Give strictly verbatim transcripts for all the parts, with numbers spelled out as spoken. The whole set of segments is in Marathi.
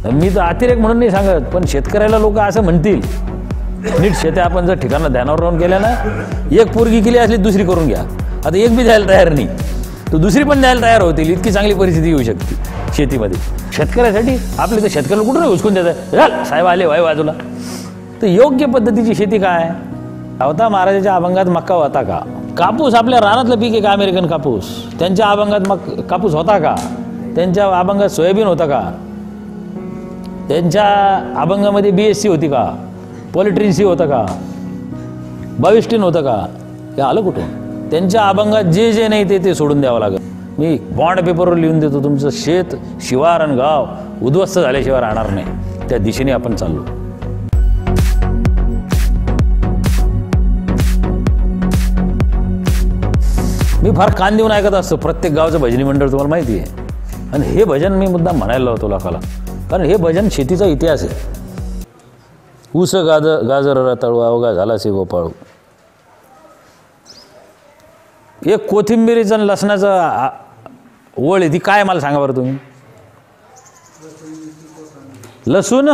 मी तर अतिरेक म्हणून नाही सांगत, पण शेतकऱ्याला लोक असं म्हणतील, नीट शेत्या आपण जर ठिकाणं ध्यानावर राहून केल्या ना, एक पोरगी केली असली दुसरी करून घ्या. आता एक बी द्यायला तयार नाही तर दुसरी पण द्यायला तयार होतील, इतकी चांगली परिस्थिती येऊ शकते शेतीमध्ये. शेतकऱ्यासाठी आपले तर शेतकऱ्याला कुठं नाही हुसकून देतात, साहेब आले वाय बाजूला. तर योग्य पद्धतीची शेती काय? सावता महाराजाच्या अभंगात मक्का होता का? कापूस आपल्या रानातलं पीक आहे का? अमेरिकन कापूस. त्यांच्या अभंगात मग कापूस होता का? त्यांच्या अभंगात सोयाबीन होता का? त्यांच्या अभंगामध्ये बी एस सी होती का? पॉलिट्रिन सी होतं का? बाविस्टीन होतं का? हे आलं कुठून? त्यांच्या अभंगात जे जे नाही ते ते सोडून द्यावं लागेल. मी बॉन्ड पेपरवर लिहून देतो, तुमचं शेत शिवार आणि गाव उद्ध्वस्त झाल्याशिवाय राहणार नाही. त्या दिशेने आपण चाललो. मी फार कान देऊन ऐकत असतो प्रत्येक गावचं भजनी मंडळ, तुम्हाला माहिती आहे. आणि हे भजन मी मुद्दाम म्हणायला लावतो लोकाला, कारण हे भजन शेतीचा इतिहास आहे. ऊस गाज गाजर रताळू अवघा झालासे गोपाळू. एक कोथिंबिरीचं आणि लसणाचं ओळ आहे, ती काय मला सांगा बरं तुम्ही. लसूण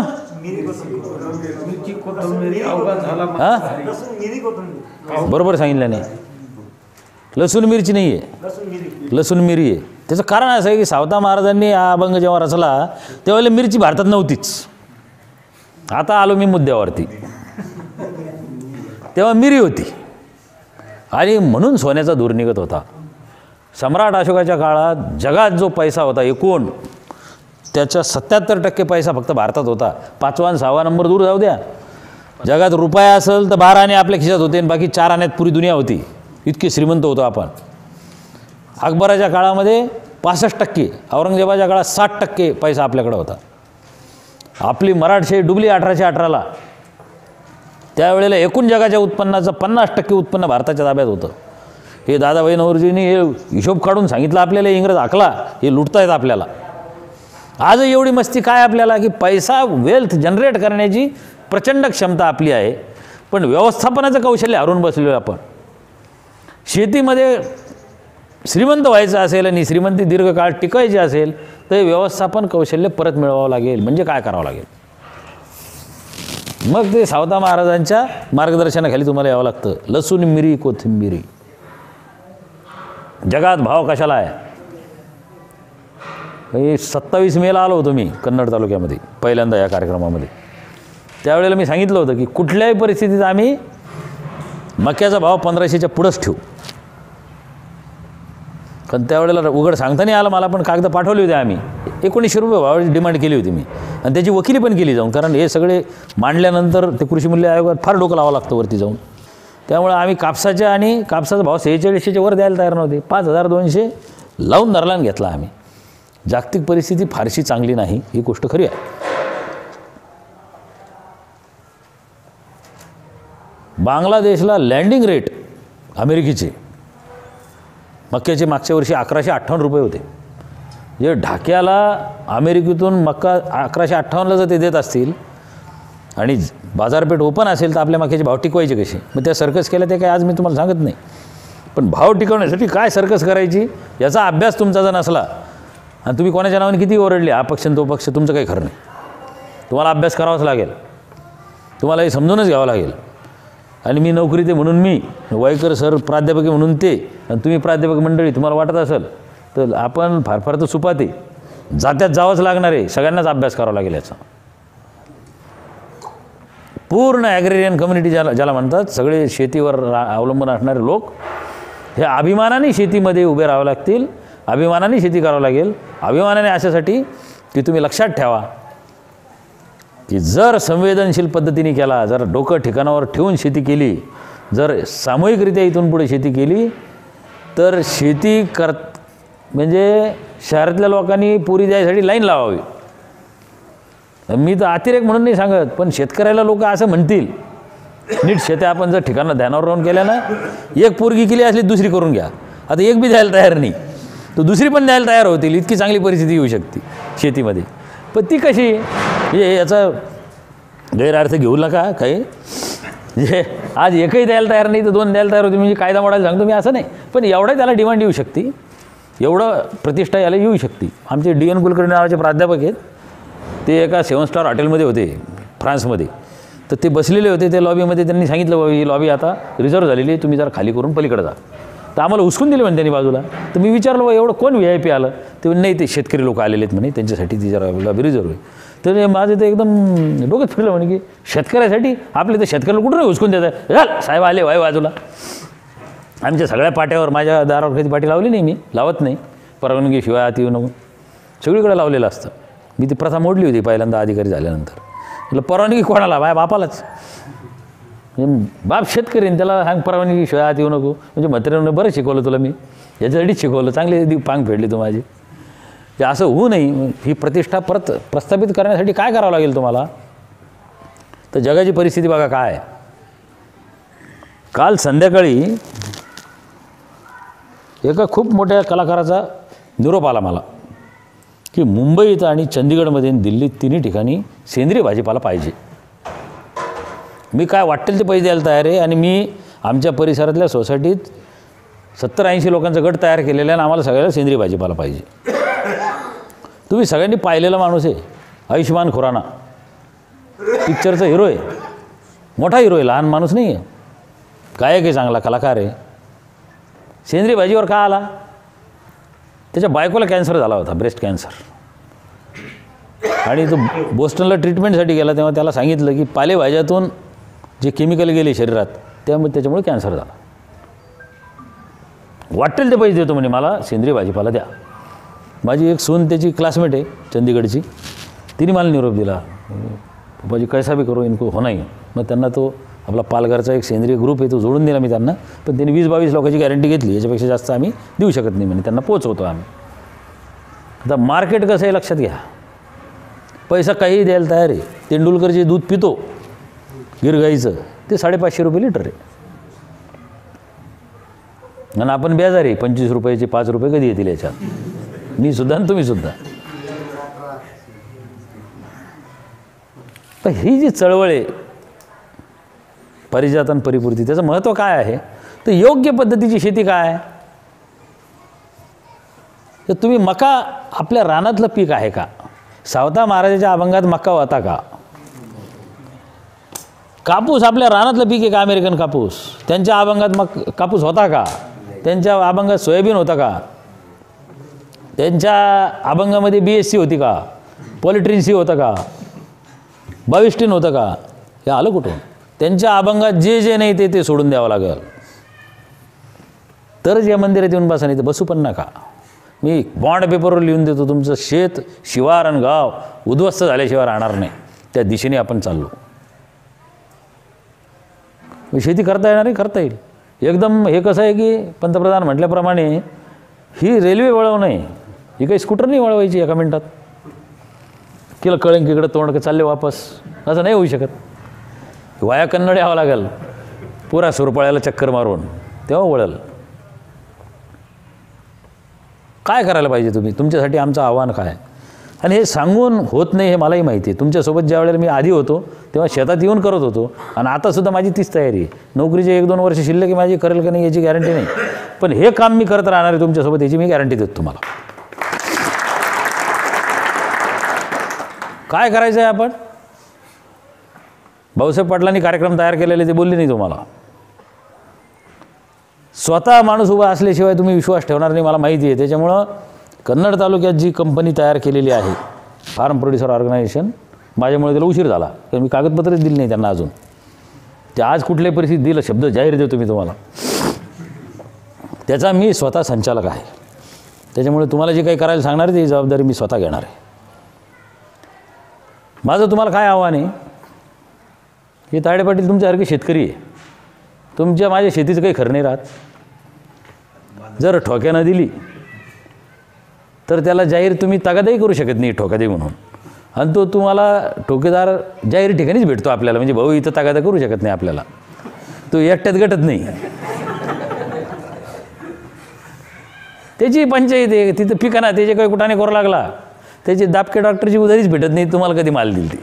हा बरोबर सांगितलं नाही. लसूण मिरची नाही आहे, लसूण मिरी आहे. त्याचं कारण असं आहे की सावता महाराजांनी हा अभंग जेव्हा रचला तेव्हा मिरची भारतात नव्हतीच. आता आलो मी मुद्द्यावरती. तेव्हा मिरी होती आणि म्हणून सोन्याचा धूर निघत होता. सम्राट अशोकाच्या काळात जगात जो पैसा होता एकूण, त्याच्या सत्याहत्तर टक्के पैसा फक्त भारतात होता. पाचवा आणि सहावा नंबर दूर जाऊ द्या. जगात रुपया असेल तर बारा आणे आपल्या खिशात होते आणि बाकी चार आण्यात पुरी दुनिया होती. इतके श्रीमंत होतो आपण. अकबराच्या काळामध्ये पासष्ट टक्के, औरंगजेबाच्या काळात साठ टक्के पैसा आपल्याकडे होता. आपली मराठशाही डुबली अठराशे अठराला. त्यावेळेला एकूण जगाच्या उत्पन्नाचं पन्नास टक्के उत्पन्न भारताच्या ताब्यात होतं. हे दादाभाई नौरोजींनी हे हिशोब काढून सांगितलं आपल्याला. इंग्रज आखला, हे लुटतायत आपल्याला. आज एवढी मस्ती काय आपल्याला की पैसा वेल्थ जनरेट करण्याची प्रचंड क्षमता आपली आहे, पण व्यवस्थापनाचं कौशल्य हरून बसलेलो आपण. शेतीमध्ये श्रीमंत व्हायचं असेल आणि श्रीमंती दीर्घकाळ टिकायची असेल तर व्यवस्थापन कौशल्य परत मिळवावं लागेल. म्हणजे काय करावं लागेल? मग ते सावता महाराजांच्या मार्गदर्शनाखाली तुम्हाला यावं लागतं. लसूण मिरी कोथिंबिरी. जगात भाव कशाला आहे? सत्तावीस मेला आलो होतो मी कन्नड तालुक्यामध्ये पहिल्यांदा या कार्यक्रमामध्ये. त्यावेळेला मी सांगितलं होतं की कुठल्याही परिस्थितीत आम्ही मक्याचा भाव पंधराशेच्या पुढंच ठेवू. पण त्यावेळेला उघड सांगता नाही आलं मला, पण कागद पाठवले होते आम्ही. एकोणीसशे रुपये भावाची डिमांड केली होती मी, आणि त्याची वकिली पण केली जाऊन. कारण हे सगळे मांडल्यानंतर ते कृषी मूल्य आयोगात फार डोकं लावावं लागतं वरती जाऊन. त्यामुळे आम्ही कापसाच्या आणि कापसाचा भाव सेहेचाळीसशेच्या वर द्यायला तयार नव्हते. पाच हजार दोनशे लावून धरला आणि घेतला आम्ही. जागतिक परिस्थिती फारशी चांगली नाही, ही गोष्ट खरी आहे. बांगलादेशला लँडिंग रेट अमेरिकेचे मक्याचे मागच्या वर्षी अकराशे अठ्ठावन्न रुपये होते. जे ढाक्याला अमेरिकेतून मक्का अकराशे अठ्ठावन्नला जर ते देत असतील आणि बाजारपेठ ओपन असेल तर आपल्या मक्याचे भाव टिकवायचे कसे? मग त्या सर्कस केल्या ते काय आज मी तुम्हाला सांगत नाही. पण भाव टिकवण्यासाठी काय सर्कस करायची याचा अभ्यास तुमचा जर नसला आणि तुम्ही कोणाच्या नावाने किती ओरडले हा पक्ष तो पक्ष, तुमचं काही खरं नाही. तुम्हाला अभ्यास करावाच लागेल, तुम्हाला हे समजूनच घ्यावं लागेल. आणि मी नोकरी ते म्हणून मी, वाईकर सर प्राध्यापक म्हणून ते, आणि तुम्ही प्राध्यापक मंडळी तुम्हाला वाटत असेल तर आपण फार फार तर सुपाते जात्यात जावंच लागणार आहे. सगळ्यांनाच अभ्यास करावा लागेल याचा. पूर्ण ॲग्रेरियन कम्युनिटी ज्याला ज्याला म्हणतात, सगळे शेतीवर अवलंबून असणारे लोक हे अभिमानाने शेतीमध्ये उभे राहावं लागतील. अभिमानाने शेती करावं लागेल. अभिमानाने अशासाठी की तुम्ही लक्षात ठेवा की जर संवेदनशील पद्धतीने केला, जर डोकं ठिकाणावर ठेवून शेती केली, जर सामूहिकरित्या इथून पुढे शेती केली तर शेती कर म्हणजे शहरातल्या लोकांनी पुरी द्यायसाठी लाईन लावावी. मी तर अतिरेक म्हणून नाही सांगत, पण शेतकऱ्याला लोक असं म्हणतील, नीट शेत्या आपण जर ठिकाणं ध्यानावर राहून केल्या ना, एक पोरगी केली असली दुसरी करून घ्या. आता एक बी द्यायला तयार नाही तर दुसरी पण द्यायला तयार होतील, इतकी चांगली परिस्थिती येऊ शकते शेतीमध्ये. पण ती कशी म्हणजे याचा गैरअर्थ घेऊ नका काही. म्हणजे आज एकही द्यायला तयार नाही तर दोन द्यायला तयार होते म्हणजे कायदा मोडायला सांगतो मी असं नाही, पण एवढं त्याला डिमांड येऊ शकते, एवढं प्रतिष्ठा याला येऊ शकते. आमचे डी एन कुलकर्णी नावाचे प्राध्यापक आहेत, ते एका सेवन स्टार हॉटेलमध्ये होते फ्रान्समध्ये. तर ते बसलेले होते त्या लॉबीमध्ये. त्यांनी सांगितलं बाबा ही लॉबी आता रिझर्व झालेली आहे, तुम्ही जरा खाली करून पलीकडे जा. तर आम्हाला उचकून दिले म्हणे त्यांनी बाजूला. तर मी विचारलं बाबा एवढं कोण व्ही आय पी आलं. ते म्हणे नाही ते शेतकरी लोक आलेले आहेत म्हणे, त्यांच्यासाठी ती जरा लॉबी रिझर्व आहे. तर माझं ते एकदम डोक्यात फिरलं म्हणे की शेतकऱ्यासाठी आपले तर शेतकऱ्याला कुठं नाही उचकून देत आहे. झाल साहेब आले वाय बाजूला. आमच्या सगळ्या पाट्यावर माझ्या दारावर कधी पाटी लावली नाही, मी लावत नाही, परवानगी शिवाय आत येऊ नको, सगळीकडे लावलेलं असतं. मी ती प्रथा मोडली होती पहिल्यांदा अधिकारी झाल्यानंतर. म्हटलं परवानगी कोणाला, माझ्या बापालाच. म्हणजे बाप शेतकरी त्याला सांग परवानगी शिवाय आत येऊ नको. म्हणजे म्हाताऱ्याने बरं शिकवलं तुला, मी याच्यासाठीच शिकवलं, चांगले दी पांग फेडली तू माझी. जे असं होऊ नये ही प्रतिष्ठा परत प्रस्थापित करण्यासाठी काय करावं लागेल तुम्हाला. तर जगाची परिस्थिती बघा काय. काल संध्याकाळी एका खूप मोठ्या कलाकाराचा निरोप आला मला की मुंबईत आणि चंदीगडमध्ये दिल्लीत तिन्ही ठिकाणी सेंद्रिय भाजीपाला पाहिजे. मी काय वाटेल ते पैसे द्यायला तयार आहे. आणि मी आमच्या परिसरातल्या सोसायटीत सत्तर ऐंशी लोकांचा गट तयार केलेला आहे आणि आम्हाला सगळ्याला सेंद्रिय भाजीपाला पाहिजे. तुम्ही सगळ्यांनी पाहिलेला माणूस आहे आयुष्मान खुराना, पिक्चरचा हिरो आहे, मोठा हिरो आहे, लहान माणूस नाही आहे, गायक आहे, चांगला कलाकार आहे. सेंद्रिय भाजीवर का आला. त्याच्या बायकोला कॅन्सर झाला होता, ब्रेस्ट कॅन्सर. आणि तो बोस्टनला ट्रीटमेंटसाठी गेला तेव्हा त्याला सांगितलं की पालेभाज्यातून जे केमिकल गेले शरीरात त्यामुळे त्याच्यामुळे कॅन्सर झाला. वाटेल ते पैसे देतो म्हणे मला सेंद्रिय भाजीपाला द्या. माझी एक सून त्याची क्लासमेट आहे चंदीगडची, तिने मला निरोप दिला बाबाजी कैसा भी करो इनको होना ही. मग त्यांना तो आपला पालघरचा एक सेंद्रिय ग्रुप आहे तो जोडून दिला मी त्यांना. पण त्यांनी वीस बावीस लोकांची गॅरंटी घेतली, याच्यापेक्षा जास्त आम्ही देऊ शकत नाही म्हणे, त्यांना पोचवतो आम्ही. आता मार्केट कसं आहे लक्षात घ्या. पैसा काहीही द्यायला तयार आहे. तेंडुलकर जे दूध पितो गिरगाईचं ते साडेपाचशे रुपये लिटर आहे. आणि आपण बेजार आहे पंचवीस रुपयाचे पाच रुपये कधी येतील याच्यात. मी सुद्धा आणि तुम्ही सुद्धा. पण ही जी चळवळ आहे परिजात आणि परिपूर्ती, त्याचं महत्त्व काय आहे. तर योग्य पद्धतीची शेती काय आहे. तर तुम्ही मका आपल्या रानातलं पीक आहे का. सावता महाराजाच्या अभंगात मका होता का. कापूस आपल्या रानातलं पीक आहे का. अमेरिकन कापूस त्यांच्या अभंगात मग कापूस होता का. त्यांच्या अभंगात सोयाबीन होता का. त्यांच्या अभंगामध्ये बी एस सी होती का, पॉलिट्रिन सी होतं का, बाविस्टीन होतं का. हे आलं कुठून. त्यांच्या अभंगात जे जे नाही ते ते सोडून द्यावं लागेल तरच या मंदिरात येऊन बसा, नाही तर बसू पण नका. मी बॉन्ड पेपरवर लिहून देतो तुमचं शेत शिवार आणि गाव उद्ध्वस्त झाल्याशिवाय राहणार नाही. त्या दिशेने आपण चाललो. शेती करता येणार आहे, करता येईल एकदम. हे कसं आहे की पंतप्रधान म्हटल्याप्रमाणे ही रेल्वे वळवणं आहे, ही काही स्कूटर नाही वळवायची एका मिनटात. केलं कळंक इकडं तोंड चालले वापस, असं नाही होऊ शकत. वाया कन्नड यावं लागेल पुरा सुरपाळ्याला चक्कर मारून, तेव्हा वळल. काय करायला पाहिजे तुम्ही, तुमच्यासाठी आमचं आव्हान काय. आणि हे सांगून होत नाही हे मलाही माहिती आहे. तुमच्यासोबत ज्या वेळेला मी आधी होतो तेव्हा शेतात येऊन करत होतो आणि आतासुद्धा माझी तीच तयारी आहे. नोकरीचे एक दोन वर्ष शिल्लक की माझी करेल का नाही याची गॅरंटी नाही, पण हे काम मी करत राहणार आहे तुमच्यासोबत याची मी गॅरंटी देतो तुम्हाला. काय करायचं आहे आपण. भाऊसाहेब पाटलांनी कार्यक्रम तयार केलेले ते बोलले नाही तुम्हाला. स्वतः माणूस उभा असल्याशिवाय तुम्ही विश्वास ठेवणार नाही मला माहिती आहे. त्याच्यामुळं कन्नड तालुक्यात जी कंपनी तयार केलेली आहे फार्म प्रोड्युसर ऑर्गनायझेशन, माझ्यामुळे त्याला उशीर झाला कारण मी कागदपत्रच दिली नाही त्यांना अजून. ते आज कुठल्याही परिस्थितीत दिलं, शब्द जाहीर देतो मी तुम्हाला. त्याचा मी स्वतः संचालक आहे. त्याच्यामुळे तुम्हाला जे काही करायला सांगणार आहे ती जबाबदारी मी स्वतः घेणार आहे. माझं तुम्हाला काय आव्हान आहे. हे तायडे पाटील तुमच्यासारखे शेतकरी आहे, तुमच्या माझ्या शेतीचं काही खरं नाही राहत. जर ठोक्यानं दिली तर त्याला जाहीर तुम्ही तगादाही करू शकत नाही ठोका दे म्हणून. आणि तो तुम्हाला ठोकेदार जाहीर ठिकाणीच भेटतो आपल्याला. म्हणजे भाऊ इथं तगादा करू शकत नाही आपल्याला, तो एकट्यात गटत नाही. त्याची पंचायत आहे तिथं पिकाना, त्याचे काही कुठाने करू लागला त्याची दापके डॉक्टरची उधारीच भेटत नाही तुम्हाला कधी माल दिली ती.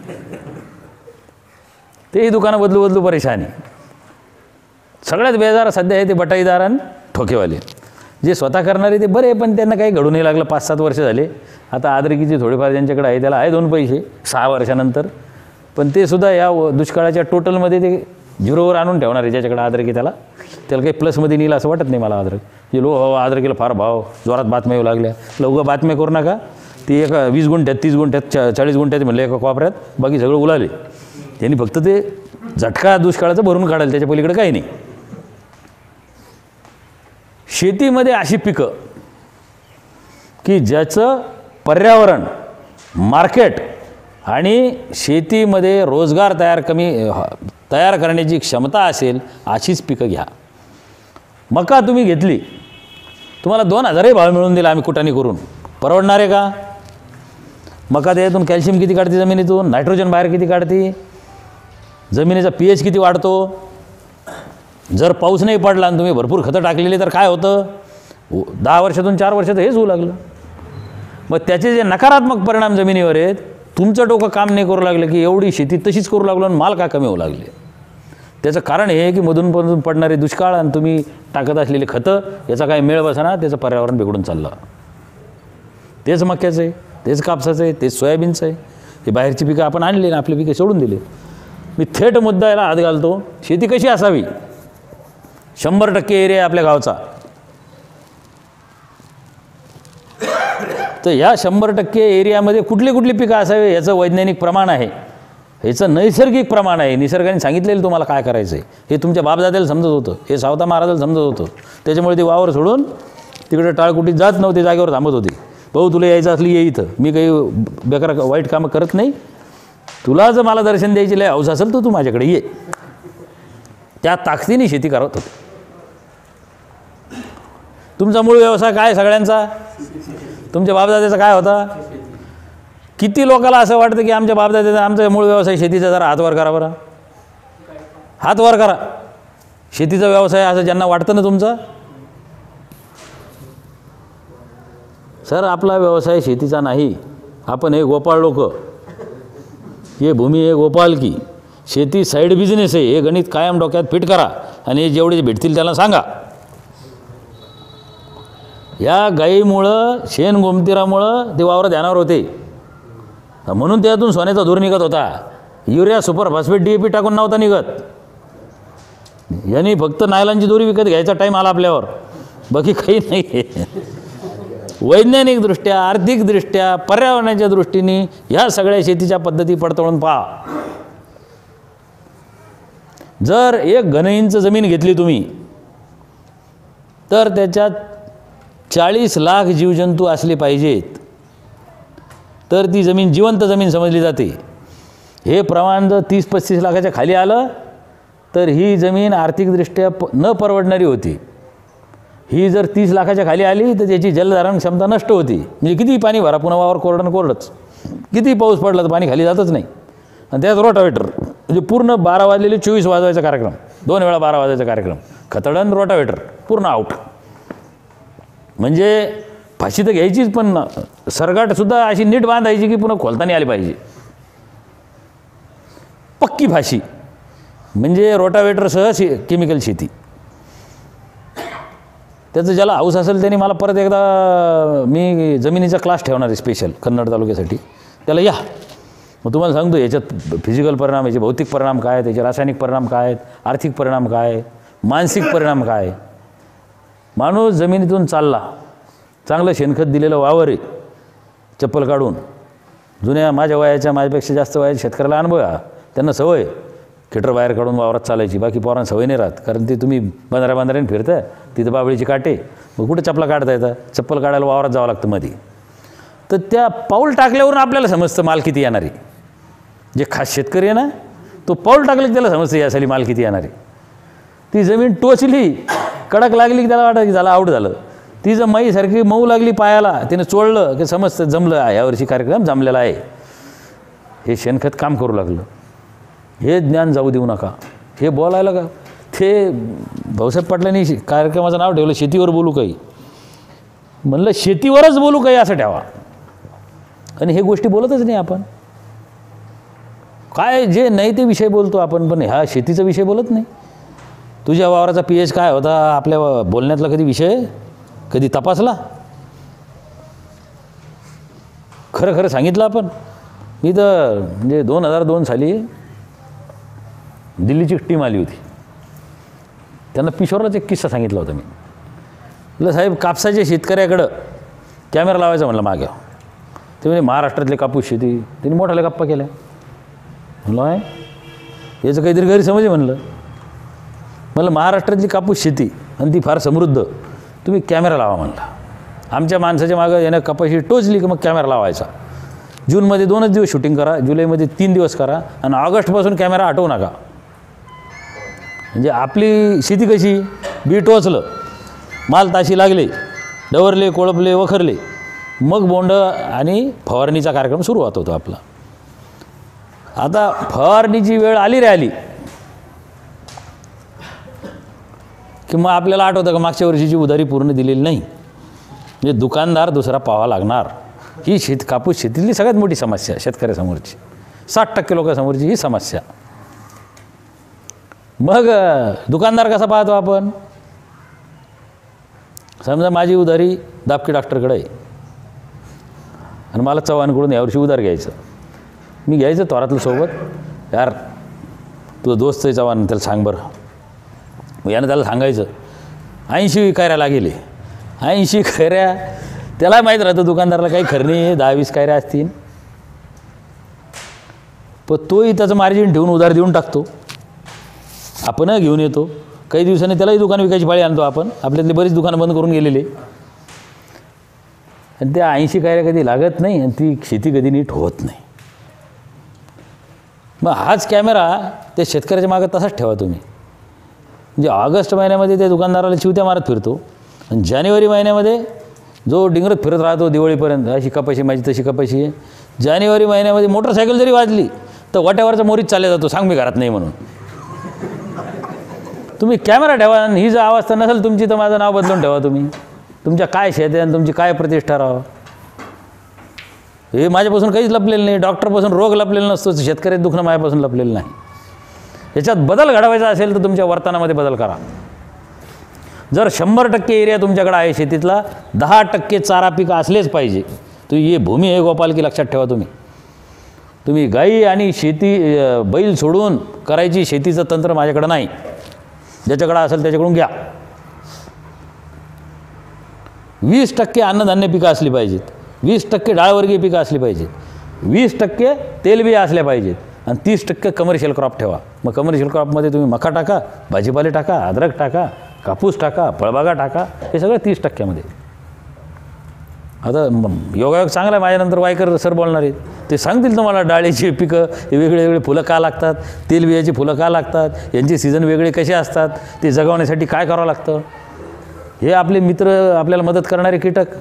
तेही दुकानं बदलू बदलू परेशानी. सगळ्यात बेजार सध्या आहे ते बटाईदार आणि ठोकेवाले. जे स्वतः करणारे ते बरे, पण त्यांना काही घडू नाही लागलं. पाच सात वर्ष झाले आता आद्रकीचे थोडेफार ज्यांच्याकडे आहे त्याला आहे दोन पैसे सहा वर्षानंतर, पण ते सुद्धा या दुष्काळाच्या टोटलमध्ये ते झिरोवर आणून ठेवणार आहे. ज्याच्याकडे आद्रकी त्याला त्याला काही प्लसमध्ये नेलं असं वाटत नाही मला. आद्रक जे लो हो आद्रकीला फार भाव, जोरात बातम्या येऊ लागल्या. लवकर बातम्या करू नका. ती एका वीस गुंठ्यात तीस गुंठ्यात चा चाळीस गुंठ्यात म्हणलं एका कोपऱ्यात, बाकी सगळं उलाले. त्यांनी फक्त ते झटका दुष्काळाचं भरून काढायला, त्याच्या पलीकडे काही नाही. शेतीमध्ये अशी पिकं की ज्याचं पर्यावरण, मार्केट आणि शेतीमध्ये रोजगार तयार कमी तयार करण्याची क्षमता असेल अशीच पिकं घ्या. मका तुम्ही घेतली, तुम्हाला दोन हजारही भाव मिळून दिला आम्ही कुटाणी करून, परवडणार आहे का? मका त्यातून कॅल्शियम किती काढते जमिनीतून, नायट्रोजन बाहेर किती काढते, जमिनीचा पी एच किती वाढतो. जर पाऊस नाही पडला आणि तुम्ही भरपूर खतं टाकलेली तर काय होतं? दहा वर्षातून चार वर्षात हेच होऊ लागलं. मग त्याचे जे नकारात्मक परिणाम जमिनीवर आहेत, तुमचं डोकं काम नाही करू लागलं की एवढी शेती तशीच करू लागलो आणि माल का कमी होऊ लागले. त्याचं कारण हे की मधून मधून पडणारे दुष्काळ आणि तुम्ही टाकत असलेले खतं याचा काही मेळ बसना, त्याचं पर्यावरण बिघडून चाललं. तेच मक्याचं आहे, तेच कापसाचं आहे, तेच सोयाबीनचं आहे. हे बाहेरची पिकं आपण आणली ना, आपली पिकं सोडून दिली. मी थेट मुद्दा याला हात घालतो, शेती कशी असावी. शंभर टक्के एरिया आपल्या गावचा, तर ह्या शंभर टक्के एरियामध्ये कुठली कुठली पिकं असावी याचं वैज्ञानिक प्रमाण आहे, ह्याचं नैसर्गिक प्रमाण आहे. निसर्गाने सांगितलेलं तुम्हाला काय करायचं आहे. हे तुमच्या बापदाद्याला समजत होतं, हे सावता महाराजाला समजत होतं. त्याच्यामुळे ते वावर सोडून तिकडे टाळकुटीत जात नव्हते, जागेवर थांबत होते. भाऊ तुला यायचं असली ये इथं, मी काही बेकार वाईट कामं करत नाही, तुला जर मला दर्शन द्यायची लय हौस असेल तर तू माझ्याकडे ये. त्या ताकदीने शेती करत होते. तुमचा मूळ व्यवसाय काय सगळ्यांचा? तुमच्या बापदाद्याचा काय होता? किती लोकांना असं वाटतं की आमच्या बापदाद्याचा आमचा मूळ व्यवसाय शेतीचा, जरा हात वर करा बरं, हात वर करा. शेतीचा व्यवसाय असं ज्यांना वाटतं ना तुमचा, सर आपला व्यवसाय शेतीचा नाही. आपण हे गोपाळ लोक, हे भूमी हे गोपाल की, शेती साईड बिझनेस आहे. हे गणित कायम डोक्यात फिट करा आणि हे जेवढे भेटतील त्याला सांगा. या गाईमुळं, शेण गोमतीरामुळं ते वावर ध्यानावर होते, म्हणून त्यातून सोन्याचा धूर निघत होता. Urea super phosphate D A P टाकून नव्हता निघत. यांनी फक्त नायलॉनची दोरी विकत घ्यायचा टाईम आला आपल्यावर, बाकी काही नाही. वैज्ञानिकदृष्ट्या, आर्थिकदृष्ट्या, पर्यावरणाच्या दृष्टीने ह्या सगळ्या शेतीच्या पद्धती पडताळून पहा. जर एक घनइंच जमीन घेतली तुम्ही तर त्याच्यात चाळीस लाख जीवजंतू असले पाहिजेत, तर ती जमीन जिवंत जमीन समजली जाते. हे प्रमाण जर तीस पस्तीस लाखाच्या खाली आलं तर ही जमीन आर्थिकदृष्ट्या प न परवडणारी होती. ही जर तीस लाखाच्या खाली आली तर त्याची जलधारण क्षमता नष्ट होती. म्हणजे किती पाणी भरा, पुन्हा वावर कोरडं कोरडंच. किती पाऊस पडला तर पाणी खाली जातच नाही. आणि त्यात रोटावेटर, म्हणजे पूर्ण बारा वाजलेले चोवीस वाजवायचा कार्यक्रम, दोन वेळा बारा वाजवायचा कार्यक्रम, खतडन रोटावेटर पूर्ण आऊट. म्हणजे फाशी तर घ्यायचीच, पण सरगाटसुद्धा अशी नीट बांधायची की पुन्हा खोलताना आली पाहिजे. पक्की फाशी म्हणजे रोटावेटरसह शे केमिकल शेती. त्याचं ज्याला हाऊस असेल त्याने मला परत एकदा मी जमिनीचा क्लास ठेवणार आहे स्पेशल कन्नड तालुक्यासाठी, त्याला या. मग तुम्हाला सांगतो याच्यात फिजिकल परिणाम, याचे भौतिक परिणाम काय आहेत, याचे रासायनिक परिणाम काय आहेत, आर्थिक परिणाम काय, मानसिक परिणाम काय. माणूस जमिनीतून चालला, चांगलं शेणखत दिलेलं वावर आहे, चप्पल काढून. जुन्या माझ्या वयाच्या, माझ्यापेक्षा जास्त वयाच्या शेतकऱ्याला अनुभव आहे, त्यांना सवय खेटर बाहेर काढून वावरात चालायची. बाकी पोरांना सवय नाही राहत, कारण ते तुम्ही बंधाऱ्या बांधाऱ्याने फिरताय, तिथं बाबळीची काटे, मग कुठे चपला काढता येतं, चप्पल काढायला वावरात जावं लागतं मध्ये. तर त्या पाऊल टाकल्यावरून आपल्याला समजतं माल किती येणार आहे. जे खास शेतकरी आहे ना, तो पाऊल टाकलं की त्याला समजतं यासाठी माल किती येणार आहे. ती जमीन टोचली, कडक लागली की त्याला वाटतं की झालं आऊट झालं. ती जर माईसारखी मऊ लागली पायाला, तिने चोळलं की समजतं जमलं, यावर्षी कार्यक्रम जमलेला आहे, हे शेणखत काम करू लागलं. हे ज्ञान जाऊ देऊ नका. हे बोलायला का ते भाऊसाहेब पाटलांनी कार्यक्रमाचं नाव ठेवलं शेतीवर बोलू काही, म्हणलं शेतीवरच बोलू काही असं ठेवा. आणि हे गोष्टी बोलतच नाही आपण. काय जे नाही ते विषय बोलतो आपण, पण ह्या शेतीचा विषय बोलत नाही. तुझ्या वावराचा पी एच काय होता आपल्या बोलण्यातला कधी विषय कधी तपासला? खरं खरं सांगितलं आपण. मी तर म्हणजे दोन हजार दोन साली दिल्लीची टीम आली होती. त्यांना पिशोरलाच एक किस्सा सांगितला होता मी. म्हटलं साहेब कापसाच्या शेतकऱ्याकडं कॅमेरा लावायचा म्हणलं मागे. ते म्हणजे महाराष्ट्रातले कापूस शेती त्यांनी मोठाल्या गप्पा केल्या. म्हणलं आहे याचं काहीतरी गैरसमज आहे म्हणलं. म्हणलं महाराष्ट्रातली कापूस शेती आणि ती फार समृद्ध, तुम्ही कॅमेरा लावा म्हणला. आमच्या माणसाच्या मागं यानं कपाशी टोचली की मग कॅमेरा लावायचा. जूनमध्ये दोनच दिवस शूटिंग करा, जुलैमध्ये तीन दिवस करा आणि ऑगस्टपासून कॅमेरा हटवू नका. म्हणजे आपली शेती कशी, बी टोचलं, माल ताशी लागले, डवरले, कोळपले, वखरले, मग बोंड आणि फवारणीचा कार्यक्रम सुरुवात होतो आपला. आता फवारणीची वेळ आली रे आली की मग आपल्याला आठवतं का मागच्या वर्षीची उधारी पूर्ण दिलेली नाही, म्हणजे दुकानदार दुसरा पाहावा लागणार. ही शेत कापूस शेतीतली सगळ्यात मोठी समस्या शेतकऱ्यासमोरची, साठ टक्के लोकांसमोरची ही समस्या. मग दुकानदार कसा पाहतो आपण. समजा माझी उधारी दापकी डॉक्टरकडे आहे आणि मला चव्हाणकडून यावर्षी उधार घ्यायचं. मी घ्यायचं थोरातलं सोबत, यार तुझं दोस्त आहे चव्हाण, त्याला सांग बरं. मग यानं त्याला सांगायचं ऐंशी कैऱ्या लागेल. ऐंशी कैऱ्या त्याला माहीत राहतं दुकानदाराला काही खरं नाही, दहा वीस कैऱ्या असतील. पण तोही त्याचं मार्जिन ठेवून उधार देऊन टाकतो. आपण घेऊन येतो, काही दिवसांनी त्यालाही दुकान विकायची पाळी आणतो आपण. आपल्यातली बरीच दुकानं बंद करून गेलेली आणि त्या ऐंशी कैऱ्या कधी लागत नाही आणि ती शेती कधी नीट होत नाही. मग हाच कॅमेरा त्या शेतकऱ्याच्या मागं तसाच ठेवा तुम्ही. म्हणजे ऑगस्ट महिन्यामध्ये त्या दुकानदाराला चिवत्या मारत फिरतो आणि जानेवारी महिन्यामध्ये जो डिंगरत फिरत राहतो दिवाळीपर्यंत, अशी कपाशी माझी तशी कपाशी आहे. जानेवारी महिन्यामध्ये मोटरसायकल जरी वाजली तर वाट्यावरचा मोरीत चालला जातो, सांग मी घरात नाही म्हणून. तुम्ही कॅमेरा ठेवा आणि ही जर अवस्था नसेल तुमची तर माझं नाव बदलून ठेवा तुम्ही. तुमच्या काय शेत आहे आणि तुमची काय प्रतिष्ठा राहावं. हे माझ्यापासून काहीच लपलेलं नाही, डॉक्टरपासून रोग लपलेला नसतो, शेतकऱ्याचं दुखणं माझ्यापासून लपलेलं नाही. याच्यात बदल घडवायचा असेल तर तुमच्या वर्तनामध्ये बदल करा. जर शंभर टक्के एरिया तुमच्याकडे आहे शेतीतला, दहा टक्के चारा पीक असलेच पाहिजे. तुम्ही हे भूमी हे गोपाल की लक्षात ठेवा. तुम्ही तुम्ही गाई आणि शेती बैल सोडून करायची शेतीचं तंत्र माझ्याकडं नाही. ज्याच्याकडं असेल त्याच्याकडून घ्या. वीस टक्के अन्नधान्य पिकं असली पाहिजेत, वीस टक्के डाळवर्गीय पिकं असली पाहिजेत, वीस टक्के तेलबिया असल्या पाहिजेत आणि तीस टक्के कमर्शियल क्रॉप ठेवा. मग कमर्शियल क्रॉपमध्ये तुम्ही मका टाका, भाजीपाले टाका, अद्रक टाका, कापूस टाका, फळबागा टाका, हे सगळं तीस टक्क्यामध्ये. आता योगायोग चांगला आहे, माझ्यानंतर वायकर सर बोलणार आहेत, ते सांगतील तुम्हाला डाळीची पिकं हे वेगळे वेगळे फुलं का लागतात, तेलबियाची फुलं का लागतात, यांचे सीझन वेगळे कसे असतात, ते जगवण्यासाठी काय करावं लागतं. हे आपले मित्र आपल्याला मदत करणारे कीटक.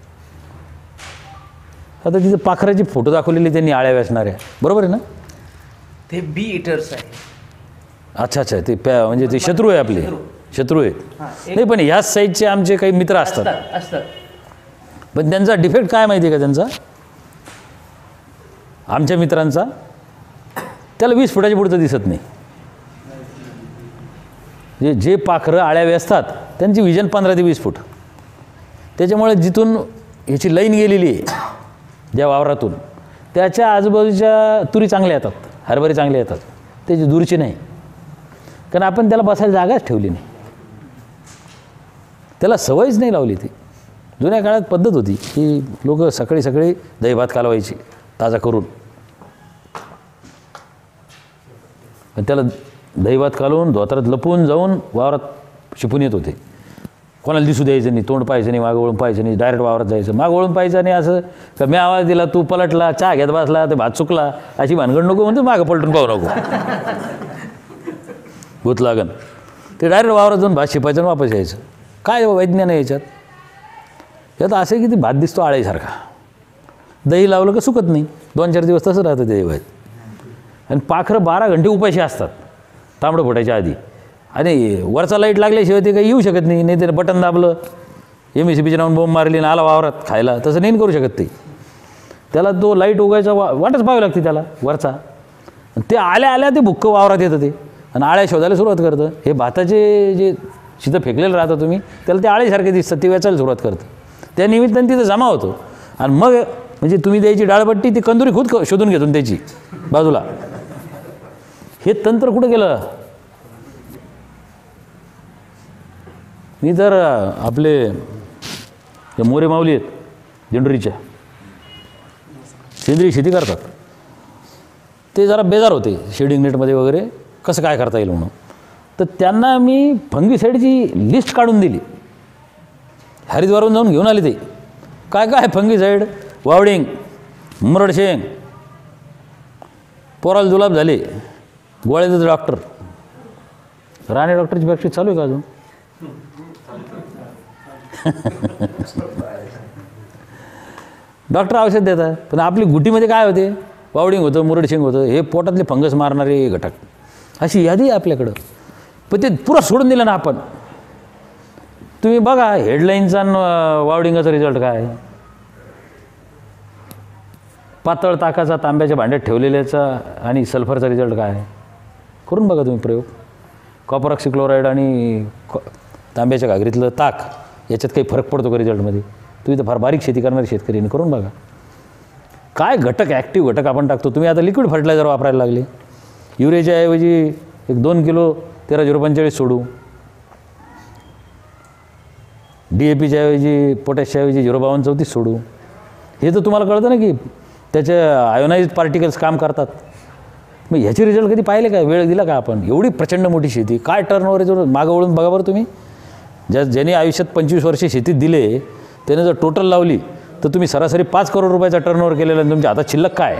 आता तिथं पाखराची फोटो दाखवलेली त्यांनी आळ्या वेचणाऱ्या, बरोबर आहे ना. ते बी इटर्स आहे. अच्छा अच्छा, ते प्या म्हणजे ते शत्रू आहे आपले, शत्रू आहेत. नाही पण ह्याच साईडचे आमचे काही मित्र असतात असतात पण त्यांचा डिफेक्ट काय माहिती आहे का त्यांचा, आमच्या मित्रांचा, त्याला वीस फुटाच्या पुढचं दिसत नाही. जे जे पाखरं आळ्या वेचतात त्यांची विजन पंधरा ते वीस फूट. त्याच्यामुळे जिथून ह्याची लाईन गेलेली आहे ज्या वावरातून, त्याच्या आजूबाजूच्या तुरी चांगल्या येतात, हरभरे चांगले येतात, त्याची दूरची नाही. कारण आपण त्याला बसायला जागाच ठेवली नाही, त्याला सवयच नाही लावली. ती जुन्या काळात पद्धत होती की लोक सकाळी सकाळी दही भात कालवायची ताजा करून, त्याला दही भात कालवून धोत्रात लपून जाऊन वावरात शिपून येत होते. कोणाला दिसू द्यायचं नाही, तोंड पाहायचं नाही, मागं वळून पाहायचं नाही, डायरेक्ट वावरात जायचं. मागं वळून पाहायचं नाही असं का मी आवाज दिला तू पलटला, चहा घेत बसला तर भात चुकला, अशी भानगड नको म्हणतो, मागं पलटून पाहू नको, भूत लागन. ते डायरेक्ट वावरात जाऊन भात शिपायचं आणि वापस यायचं. काय वैज्ञान आहे याच्यात. यात असं की ती भात दिसतो आळीसारखा, दही लावलं का सुकत नाही, दोन चार दिवस तसं राहतं ते दही भात. आणि पाखरं बारा घंटे उपाशी असतात तांबडं फुटायच्या आधी, आणि वरचा लाईट लागल्याशिवाय ते काही येऊ शकत नाही. नाही तर बटन दाबलं, एम एस सी बीच्या नावून बोंब मारली आणि आला वावरात खायला, तसं नाही करू शकत ते. त्याला तो लाईट उगायचा वा वाटच पाहावी लागते त्याला वरचा. ते आल्या आल्या ते भुक्क वावरात येतं ते आणि आळ्या शोधायला सुरुवात करतं. हे भाताचे जे शितं फेकलेलं राहतं तुम्ही, त्याला ते आळीसारखे दिसतात, ते वेचायला सुरुवात करतं. त्या निमित्ताने तिथं जमा होतो आणि मग म्हणजे तुम्ही द्यायची डाळपट्टी ती कंदुरी खुद क- शोधून घेतून त्याची बाजूला. हे तंत्र कुठं गेलं? मी तर आपले हे मोरे माऊली आहेत दिंडोरीच्या, सेंद्रिय शेती करतात, ते जरा बेजार होते शेडिंग नेटमध्ये वगैरे कसं काय करता येईल म्हणून. तर त्यांना मी फंगीसाईडची लिस्ट काढून दिली. हरिद्वारहून जाऊन घेऊन आले ते. काय काय फंगीसाईड, वावडिंग, मुरडशेंग, पोराला जुलाब झाले, गोळ्याचं डॉक्टर. राणे डॉक्टरची प्रॅक्टिस चालू आहे का अजून? डॉक्टर औषध देतात, पण आपली गुटीमध्ये काय होते? वावडिंग होतं, मुरडशेंग होतं, हे पोटातले फंगस मारणारे घटक. अशी यादी आहे आपल्याकडं. पण ते पुरं सोडून दिलं ना आपण. तुम्ही बघा हेडलाईनचा आणि वावडिंगाचा रिझल्ट काय, पातळ ताकाचा तांब्याच्या भांड्यात ठेवलेल्याचा आणि सल्फरचा रिझल्ट काय. करून बघा तुम्ही प्रयोग. कॉपर ऑक्सिक्लोराईड आणि तांब्याच्या घागरीतलं ताक याच्यात काही फरक पडतो का रिझल्टमध्ये? तुम्ही तर फार बारीक शेती करणारे शेतकऱ्यांनी करून बघा. काय घटक, ॲक्टिव्ह घटक आपण टाकतो. तुम्ही आता लिक्विड फर्टिलायझर वापरायला लागले. युरियाच्या ऐवजी एक दोन किलो तेरा झिरो पंचेचाळीस सोडू, डी ए पीच्या ऐवजी पोटॅशच्या ऐवजी झिरो बावन्न चौतीस सोडू. हे तर तुम्हाला कळतं ना की त्याचे आयोनाइज पार्टिकल्स काम करतात. मग ह्याचे रिझल्ट कधी पाहिले का? वेळ दिला का आपण? एवढी प्रचंड मोठी शेती, काय टर्नओव्हर आहे जर मागं वळून बघा बरं तुम्ही. ज्या ज्यांनी आयुष्यात पंचवीस वर्षे शेतीत दिले त्याने जर टोटल लावली तर तुम्ही सरासरी पाच करोड रुपयाचा टर्नओव्हर केलेला आणि तुमच्या हातात शिल्लक काय?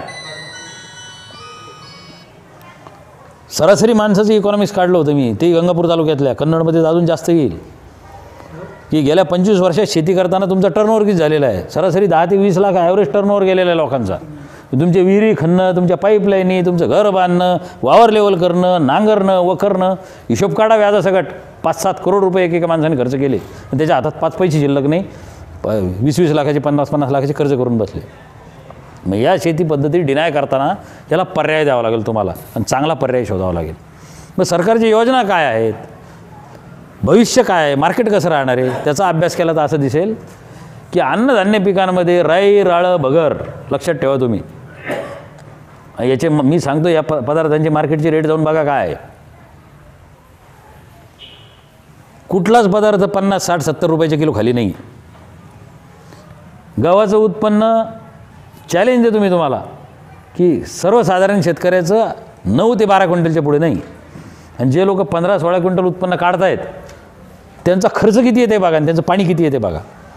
सरासरी माणसाचं इकॉनॉमिक्स काढलं होतं मी, ते गंगापूर तालुक्यातल्या, कन्नडमध्ये अजून जास्त येईल, की गेल्या पंचवीस वर्षात शेती करताना तुमचा टर्नओव्हर किती झालेला आहे. सरासरी दहा ते वीस लाख ॲव्हरेज टर्नओव्हर गेलेला आहे लोकांचा. तुमचे विहिरी खणणं, तुमच्या पाईपलाईनी, तुमचं घर बांधणं, वावर लेवल करणं, नांगरणं, वखरणं, हिशोब काढा व्याजासकट. पाच सात करोड रुपये एकेका माणसाने खर्च केले आणि त्याच्या हातात पाच पैसे शिल्लक नाही. प वीस वीस लाखाचे पन्नास पन्नास लाखाचे कर्ज करून बसले. मग या शेती पद्धती डिनाय करताना याला पर्याय द्यावा लागेल तुम्हाला आणि चांगला पर्याय शोधावा लागेल. मग सरकारची योजना काय आहेत, भविष्य काय आहे, मार्केट कसं राहणार आहे, त्याचा अभ्यास केला तर असं दिसेल की अन्नधान्य पिकांमध्ये राई, राळं, भगर लक्षात ठेवा तुम्ही. याचे मी सांगतो या प पदार्थांची मार्केटची रेट जाऊन बघा काय आहे. कुठलाच पदार्थ पन्नास साठ सत्तर रुपयाच्या किलो खाली नाही. गव्हाचं उत्पन्न चॅलेंज देतो मी तुम्हाला की सर्वसाधारण शेतकऱ्याचं नऊ ते बारा क्विंटलच्या पुढे नाही. आणि जे लोक पंधरा सोळा क्विंटल उत्पन्न काढतायत त्यांचा खर्च किती येते बघा आणि त्यांचं पाणी किती येते बघा.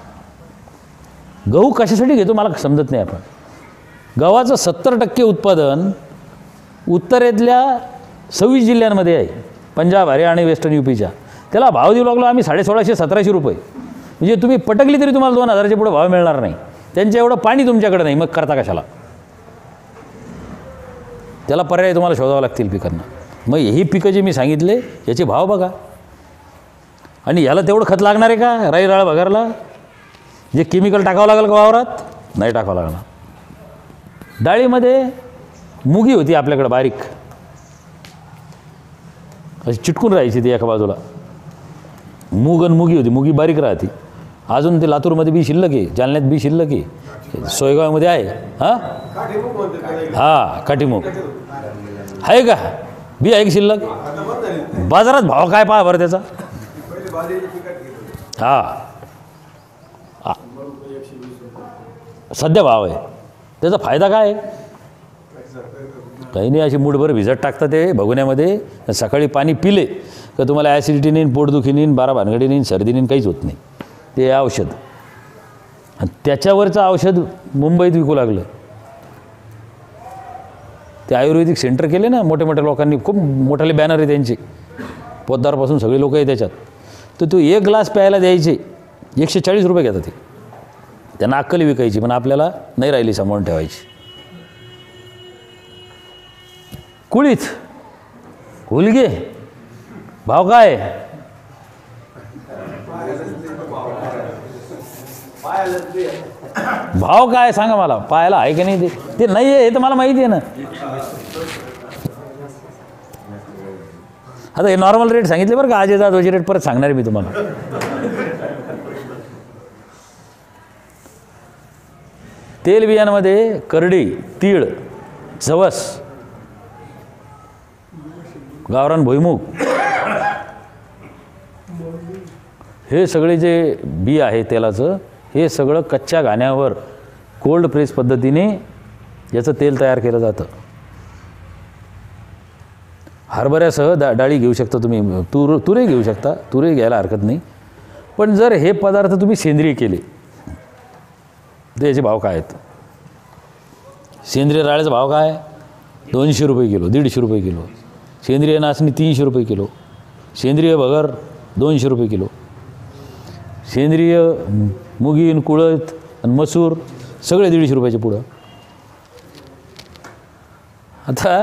गहू कशासाठी घेतो मला समजत नाही. आपण गव्हाचं सत्तर टक्के उत्पादन उत्तरेतल्या सव्वीस जिल्ह्यांमध्ये आहे, पंजाब, हरियाणा आणि वेस्टर्न युपीच्या. त्याला भाव देऊ लागलो आम्ही साडे सोळाशे सतराशे रुपये. म्हणजे तुम्ही पटकली तरी तुम्हाला दोन हजाराच्या पुढे भाव मिळणार नाही. त्यांच्या एवढं पाणी तुमच्याकडे नाही, मग करता कशाला? त्याला पर्याय तुम्हाला शोधावं लागतील पिकांना. मग ही पिकं जे मी सांगितले याचे भाव बघा. आणि याला तेवढं खत लागणार आहे का? राई राळ भगरला जे केमिकल टाकावं लागेल का वावरात? नाही टाकावं लागणार. डाळीमध्ये मुगी होती आपल्याकडे बारीक, अशी चिटकून राहायची ती एका बाजूला. मूग आणि मुगी होती, मुगी बारीक राहते. अजून ते लातूरमध्ये बी शिल्लक आहे, जालन्यात बी शिल्लक आहे, सोयगावमध्ये आहे. हां हां काठीमूग आहे का? बी आहे की शिल्लक? बाजारात भाव काय पहा बरं त्याचा. हां सध्या भाव आहे. त्याचा फायदा काय आहे? काही नाही, अशी मूठभर भिजत टाकतात ते भगोन्यामध्ये. सकाळी पाणी पिले का तुम्हाला ॲसिडिटी नेईन, पोटदुखी नेईन, बारा भानगडी नेईन, सर्दी नेईन, काहीच होत नाही. ते औषध. आणि त्याच्यावरचं औषध मुंबईत विकू लागलं. ते आयुर्वेदिक सेंटर केले ना मोठ्या मोठ्या लोकांनी, खूप मोठाले बॅनर आहे त्यांचे, पोतदारपासून सगळे लोक आहे त्याच्यात. तर तो एक ग्लास प्यायला द्यायचे एकशे चाळीस रुपये घेतात. ते त्यांना अक्कल विकायची, पण आपल्याला नाही राहिली सांभाळून ठेवायची. कुळीत हुलगे भाव काय? भाव काय सांगा मला. पायाला आहे की नाही? ते ते नाही आहे हे तर मला माहिती आहे ना. आता हे नॉर्मल रेट सांगितले बरं का. अजय जाधवचे रेट परत सांगणार आहे मी तुम्हाला. तेलबियांमध्ये करडी, तीळ, जवस, गावरान भुईमूग हे सगळे जे बी आहे तेलाचं, हे सगळं कच्च्या घाण्यावर कोल्ड प्रेस पद्धतीने याचं तेल तयार केलं जातं. हरभऱ्यासह डा डाळी घेऊ शकता तुम्ही, तूर तुरही घेऊ शकता, तुरही घ्यायला हरकत नाही. पण जर हे पदार्थ तुम्ही सेंद्रिय केले तर याचे भाव काय आहेत? सेंद्रिय राळ्याचा भाव काय? दोनशे रुपये किलो, दीडशे रुपये किलो. सेंद्रिय नाचणी तीनशे रुपये किलो. सेंद्रिय भगर दोनशे रुपये किलो. सेंद्रिय मुगीन, कुळथ आणि मसूर सगळे दीडशे रुपयाचे पुढं. आता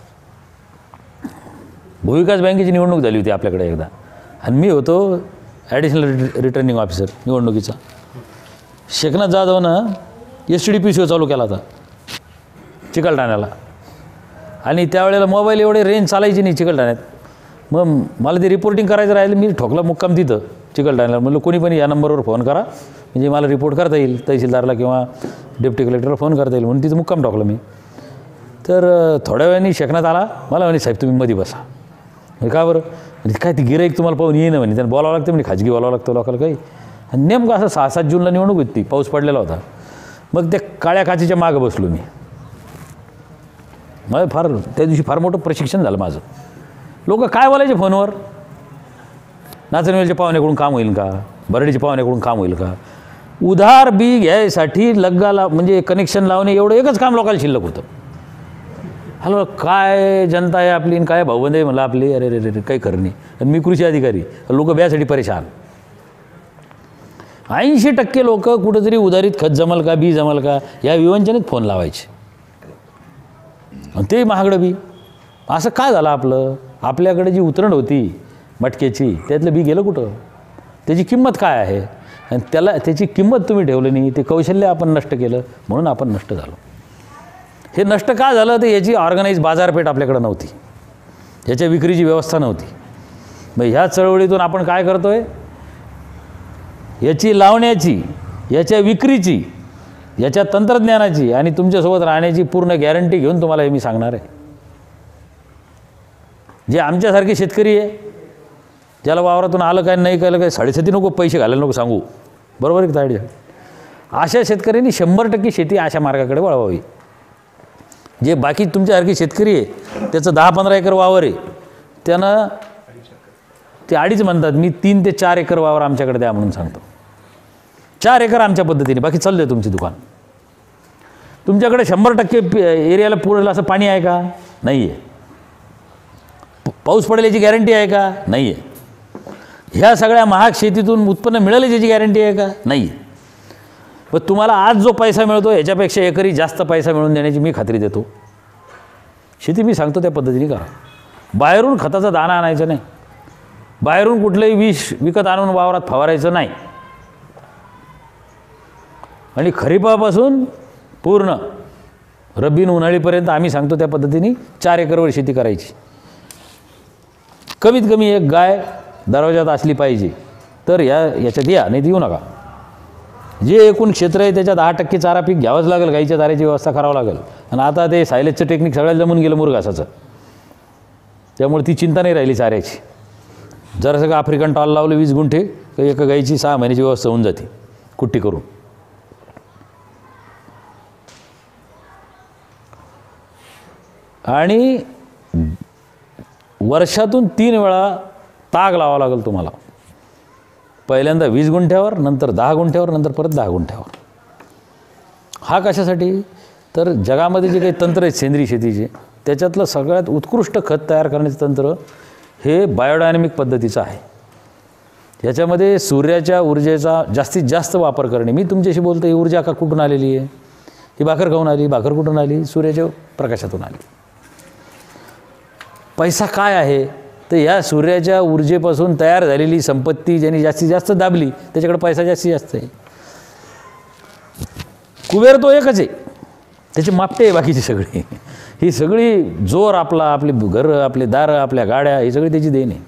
भूविकास बँकेची निवडणूक झाली होती आपल्याकडे एकदा, आणि मी होतो ॲडिशनल रिटर्निंग ऑफिसर निवडणुकीचा. शेखनाथ जाधवनं S T D P C O चालू केला होता चिकलठाण्याला, आणि त्यावेळेला मोबाईल एवढे रेंज चालायची नाही चिकलठाण्यात. मग मला ते रिपोर्टिंग करायचं राहिलं, मी ठोकला मुक्काम तिथं चिकलठाण्याला. म्हणलं कोणी पण या नंबरवर फोन करा, म्हणजे मला रिपोर्ट करता येईल, तहसीलदारला किंवा डेप्टी कलेक्टरला फोन करता येईल म्हणून तिथं मुक्काम ठोकला मी. तर थोड्या वेळाने शेखनाथ आला, मला म्हणे साहेब तुम्ही मध्ये बसा. म्हणजे का बरं? म्हणजे काय ती गिराईक तुम्हाला पाहून येईन म्हणे, त्यांना बोलावं लागतं म्हणजे खाजगी बोलावं लागतं लोकांना काही. आणि नेमकं असं सहा सात जूनला निवडणूक होती, पाऊस पडलेला होता. मग त्या काळ्या काचेच्या मागं बसलो मी. मला फार त्या दिवशी फार मोठं प्रशिक्षण झालं माझं. लोक काय बोलायचे फोनवर? नाचणवेलच्या पाहुण्याकडून काम होईल का? बरडीच्या पाहुण्याकडून काम होईल का? उधार बी घ्यायसाठी लग्गाला म्हणजे कनेक्शन लावणे एवढं एकच काम लोकांना शिल्लक होतं. हॅलो, काय जनता आहे आपली, काय भाऊबंद आहे म्हणलं आपली. अरे रे रे काही खरं नाही. आणि मी कृषी अधिकारी, लोक ब्यासाठी परेशान. ऐंशी टक्के लोक कुठंतरी उधारीत खत जमल का, बी जमल का या विवंचनेत फोन लावायचे, आणि ते महागडं बी. असं काय झालं आपलं? आपल्याकडे जी उतरण होती मटक्याची, त्यातलं बी गेलं कुठं? त्याची किंमत काय आहे? आणि त्याला त्याची किंमत तुम्ही ठेवलं नाही, ते कौशल्य आपण नष्ट केलं, म्हणून आपण नष्ट झालो. हे नष्ट का झालं? तर याची ऑर्गनाईज बाजारपेठ आपल्याकडं नव्हती, याच्या विक्रीची व्यवस्था नव्हती. मग ह्या चळवळीतून आपण काय करतो आहे? याची लावण्याची, याच्या विक्रीची, याच्या तंत्रज्ञानाची आणि तुमच्यासोबत राहण्याची पूर्ण गॅरंटी घेऊन तुम्हाला हे मी सांगणार आहे. जे आमच्यासारखे शेतकरी आहे, ज्याला वावरातून आलं काय नाही कळलं काय, साडेसाती नको पैसे घालायला नको सांगू, बरोबर आहे का तायडे? अशा शेतकऱ्यांनी शंभर टक्के शेती अशा मार्गाकडे वळवावी. जे बाकी तुमच्यासारखे शेतकरी आहे, त्याचं दहा पंधरा एकर वावर आहे, त्यानं ते अडीच म्हणतात, मी तीन ते चार एकर वावर आमच्याकडे द्या म्हणून सांगतो. चार एकर आमच्या पद्धतीने, बाकी चाललं आहे तुमची दुकान. तुमच्याकडे शंभर टक्के एरियाला पुरेल असं पाणी आहे का? नाही आहे. पाऊस पडेल याची गॅरंटी आहे का? नाही आहे. ह्या सगळ्या महाग शेतीतून उत्पन्न मिळेल याची गॅरंटी आहे का? नाही आहे. पण तुम्हाला आज जो पैसा मिळतो ह्याच्यापेक्षा एकरी जास्त पैसा मिळवून देण्याची मी खात्री देतो. शेती मी सांगतो त्या पद्धतीने करा. बाहेरून खताचा दाणा आणायचा नाही, बाहेरून कुठलंही विष विकत आणून वावरात फवारायचं नाही, आणि खरीपापासून पूर्ण रब्बीन उन्हाळीपर्यंत आम्ही सांगतो त्या पद्धतीने चार एकरवर शेती करायची. कमीत कमी एक गाय दरवाजात असली पाहिजे, तर या याच्यात या, नाही तर येऊ नका. जे एकूण क्षेत्र आहे त्याच्या दहा टक्के चारा पीक घ्यावंच लागेल, गाईच्या चाऱ्याची व्यवस्था करावं लागेल. आणि आता ते सायलेजचं टेक्निक सगळ्याला जमून गेलं मुरघासाचं, त्यामुळे ती चिंता नाही राहिली चाऱ्याची. जरा सगळं आफ्रिकन टॉल लावलं वीस गुंठे, तर एका गाईची सहा महिन्याची व्यवस्था होऊन जाते कुट्टी करून. आणि वर्षातून तीन वेळा ताग लावावा लागेल तुम्हाला. पहिल्यांदा वीस गुंठ्यावर, नंतर दहा गुंठ्यावर, नंतर परत दहा गुंठ्यावर. हा कशासाठी? तर जगामध्ये जे काही तंत्र आहेत सेंद्रिय शेतीचे, त्याच्यातलं सगळ्यात उत्कृष्ट खत तयार करण्याचं तंत्र हे बायोडायनॅमिक पद्धतीचं आहे. याच्यामध्ये सूर्याच्या ऊर्जेचा जास्तीत जास्त वापर करणे. मी तुमच्याशी बोलतो, ही ऊर्जा का कुठून आलेली आहे? ही भाकर खाऊन आली, भाकर कुठून आली? सूर्याच्या प्रकाशातून आली. पैसा काय आहे? तर या सूर्याच्या ऊर्जेपासून तयार झालेली संपत्ती ज्यांनी जास्तीत जास्त दाबली त्याच्याकडे पैसा जास्तीत जास्त आहे. कुबेर तो एकच आहे, त्याची मापटे आहे बाकीची सगळी. ही सगळी जोर आपला, आपली घरं, आपले दारं, आपल्या गाड्या, ही सगळी त्याची देण आहे.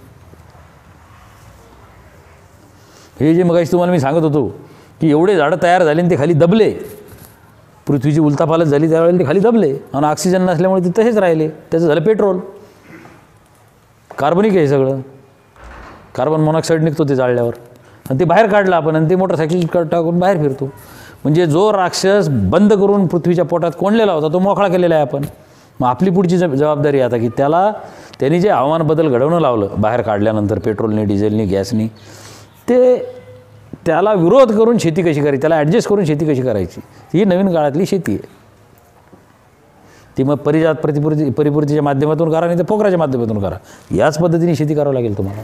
हे जे मगाशी तुम्हाला मी सांगत होतो की एवढे झाडं तयार झाले आणि ते खाली दबले, पृथ्वीची उलथापालथ झाली त्यावेळेला ते खाली दबले आणि ऑक्सिजन नसल्यामुळे ते तसेच राहिले. त्याचं झालं पेट्रोल. कार्बनिक आहे सगळं. कार्बन मोनॉक्साईड निघतो ते जाळल्यावर आणि ते बाहेर काढलं आपण आणि ते मोटरसायकल टाकून बाहेर फिरतो. म्हणजे जो राक्षस बंद करून पृथ्वीच्या पोटात कोंडलेला होता तो मोकळा केलेला आहे आपण. मग आपली पुढची ज जबाबदारी आता की त्याला त्यांनी जे हवामान बदल घडवणं लावलं बाहेर काढल्यानंतर पेट्रोलने डिझेलने गॅसनी, ते त्याला विरोध करून शेती कशी करायची, त्याला ॲडजस्ट करून शेती कशी करायची, ही नवीन काळातली शेती आहे. ती मग परिजात प्रतिपूर्ती परिपूर्तीच्या माध्यमातून करा नाही तर पोखराच्या माध्यमातून करा. याच पद्धतीने शेती करावं लागेल तुम्हाला.